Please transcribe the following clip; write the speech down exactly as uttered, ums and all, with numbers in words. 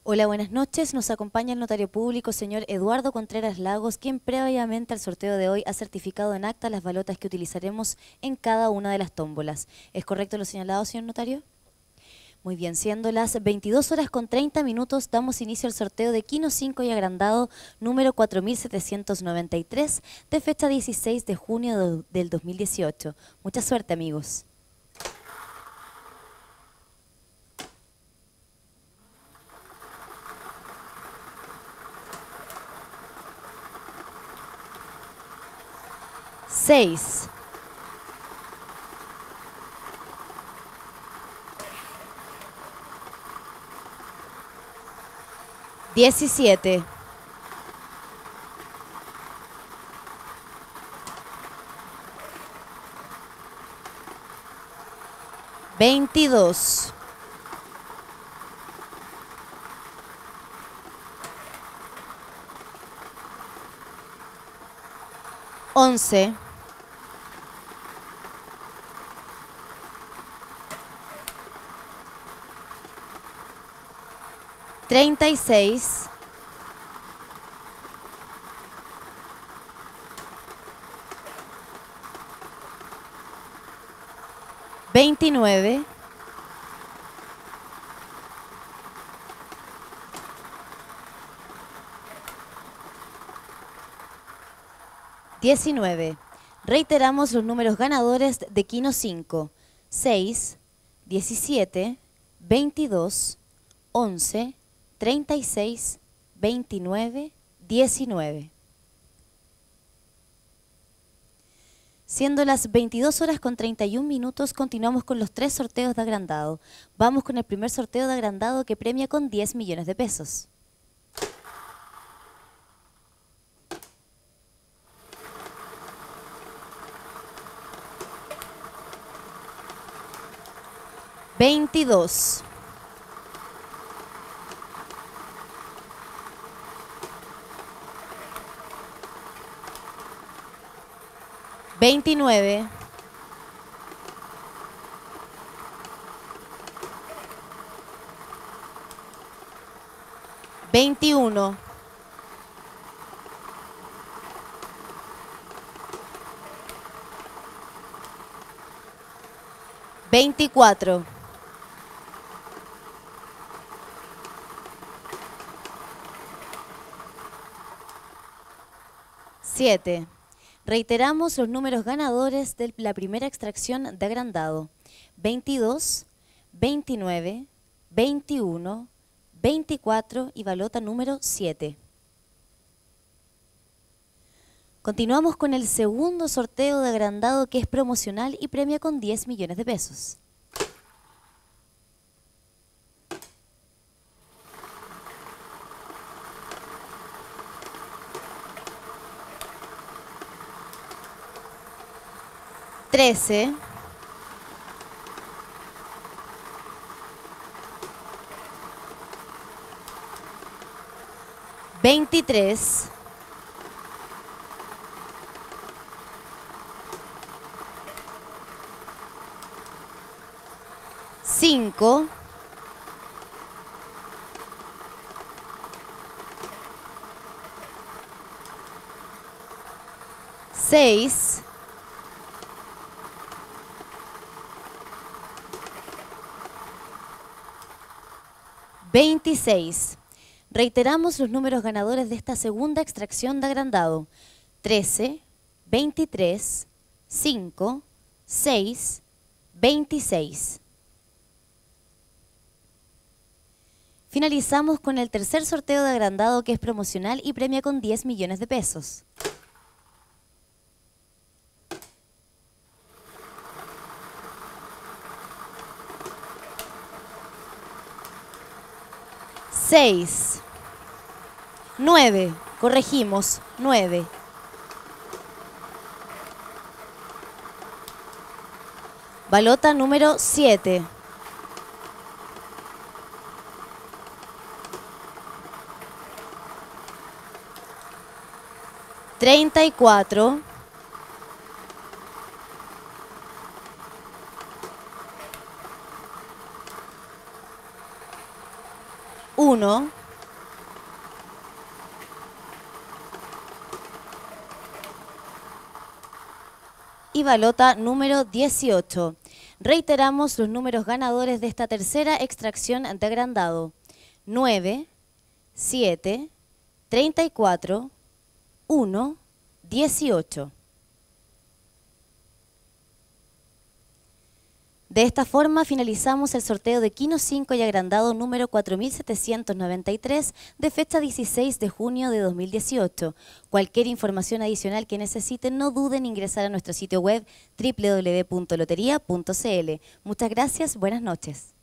Hola, buenas noches. Nos acompaña el notario público, señor Eduardo Contreras Lagos, quien previamente al sorteo de hoy ha certificado en acta las balotas que utilizaremos en cada una de las tómbolas. ¿Es correcto lo señalado, señor notario? Muy bien, siendo las veintidós horas con treinta minutos, damos inicio al sorteo de Quino cinco y agrandado número cuatro mil setecientos noventa y tres de fecha dieciséis de junio del dos mil dieciocho. Mucha suerte, amigos. Seis. Diecisiete. Veintidós. Once. Treinta y seis. Veintinueve. Diecinueve. Reiteramos los números ganadores de Quino cinco. Seis, diecisiete, veintidós, once, treinta y seis, veintinueve, diecinueve. Siendo las veintidós horas con treinta y un minutos, continuamos con los tres sorteos de agrandado. Vamos con el primer sorteo de agrandado que premia con diez millones de pesos. Veintidós. Veintinueve. Veintiuno. Veinticuatro. Siete. Reiteramos los números ganadores de la primera extracción de agrandado. veintidós, veintinueve, veintiuno, veinticuatro y balota número siete. Continuamos con el segundo sorteo de agrandado que es promocional y premia con diez millones de pesos. Trece. Veintitrés. Cinco. Seis. veintiséis. Reiteramos los números ganadores de esta segunda extracción de agrandado. trece, veintitrés, cinco, seis, veintiséis. Finalizamos con el tercer sorteo de agrandado que es promocional y premia con diez millones de pesos. Seis. Nueve. Corregimos. Nueve. Balota número siete. Treinta y cuatro. uno. Y balota número dieciocho. Reiteramos los números ganadores de esta tercera extracción de agrandado. nueve, siete, treinta y cuatro, uno, dieciocho. De esta forma finalizamos el sorteo de Quino cinco y agrandado número cuatro mil setecientos noventa y tres de fecha dieciséis de junio de dos mil dieciocho. Cualquier información adicional que necesiten, no duden en ingresar a nuestro sitio web doble u doble u doble u punto lotería punto c l. Muchas gracias, buenas noches.